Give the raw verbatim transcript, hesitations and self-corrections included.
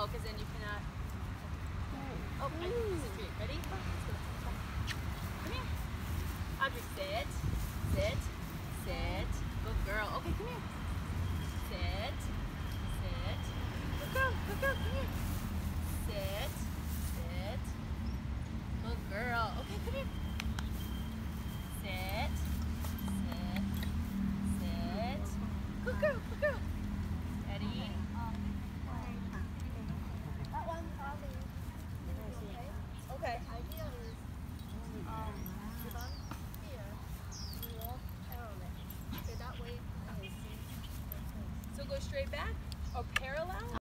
No, because then you cannot. Oh, I concentrate. Ready? Come here. Audrey, sit. Sit. Sit. Good girl. Okay, come here. Sit. Sit. Good girl. Good girl. Come here. Sit. Sit. Good girl. Okay, come here. Sit. Sit. Sit. Good girl. Good girl. Ready? That one, Ollie. Okay. Idea is, um, if I'm here, you walk parallel. So that way I can see. So go straight back or parallel?